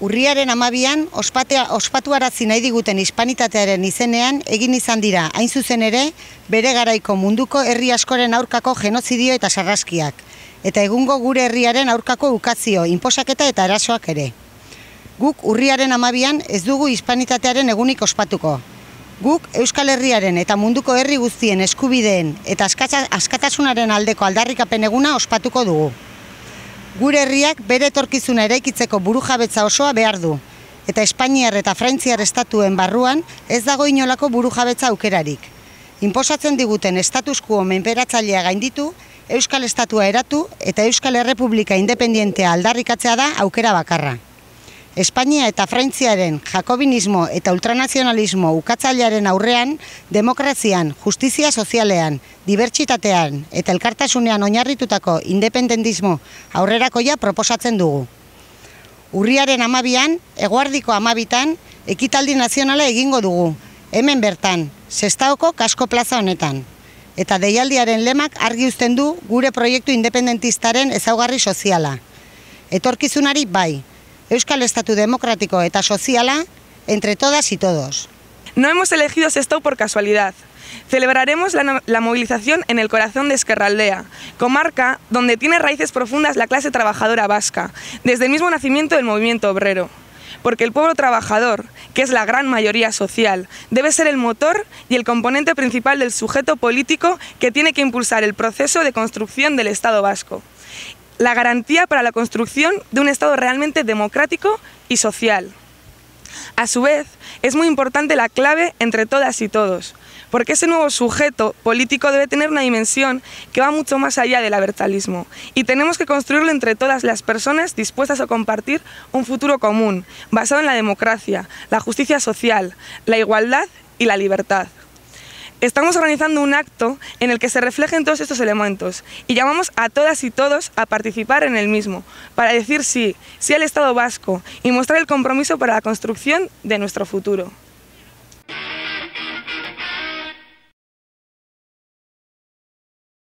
Urriaren 12an ospatuarazi nahi diguten hispanitatearen izenean egin izan dira, hain zuzen ere, bere garaiko munduko herri askoren aurkako genozidio eta sarraskiak, eta egungo gure herriaren aurkako ukazio, inposaketa eta erasoak ere. Guk urriaren 12an ez dugu hispanitatearen egunik ospatuko. Guk Euskal Herriaren eta munduko herri guztien eskubideen eta askatasunaren aldeko aldarrikapen eguna ospatuko dugu. Gure herriak bere etorkizuna eraikitzeko burujabetza osoa behar du, eta Espainiar eta Frantziar estatuen barruan ez dago inolako burujabetza aukerarik. Inposatzen diguten status quo menperatzailea gainditu, Euskal Estatua eratu eta Euskal Errepublika independientea aldarrikatzea da aukera bakarra. Espainia eta Frantziaren jakobinismo eta ultranazionalismo ukatzailearen aurrean, demokrazian, justizia sozialean, dibertsitatean eta elkartasunean oinarritutako independentismo aurrerakoia proposatzen dugu. Urriaren 12an, eguerdiko 12tan, ekitaldi nazionala egingo dugu, hemen bertan, Sestaoko Kasko Plaza honetan. Eta deialdiaren lemak argi uzten du gure proiektu independentistaren ezaugarri soziala. Etorkizunari bai, Euskal Estatu demokratiko eta soziala entre todas y todos. No hemos elegido Sestao por casualidad. Celebraremos la movilización en el corazón de Ezkerraldea, comarca donde tiene raíces profundas la clase trabajadora vasca, desde el mismo nacimiento del movimiento obrero. Porque el pueblo trabajador, que es la gran mayoría social, debe ser el motor y el componente principal del sujeto político que tiene que impulsar el proceso de construcción del Estado vasco. La garantía para la construcción de un Estado realmente democrático y social. A su vez, es muy importante la clave entre todas y todos, porque ese nuevo sujeto político debe tener una dimensión que va mucho más allá del abertzalismo, y tenemos que construirlo entre todas las personas dispuestas a compartir un futuro común, basado en la democracia, la justicia social, la igualdad y la libertad. Estamos organizando un acto en el que se reflejen todos estos elementos y llamamos a todas y todos a participar en el mismo, para decir sí al Estado vasco y mostrar el compromiso para la construcción de nuestro futuro.